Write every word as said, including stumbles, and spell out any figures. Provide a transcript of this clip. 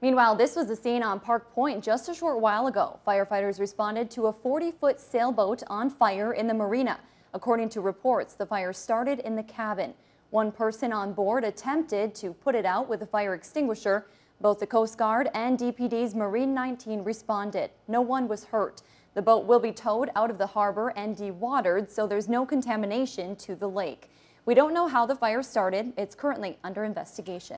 Meanwhile, this was the scene on Park Point just a short while ago. Firefighters responded to a forty foot sailboat on fire in the marina. According to reports, the fire started in the cabin. One person on board attempted to put it out with a fire extinguisher. Both the Coast Guard and D P D's Marine nineteen responded. No one was hurt. The boat will be towed out of the harbor and dewatered, so there's no contamination to the lake. We don't know how the fire started. It's currently under investigation.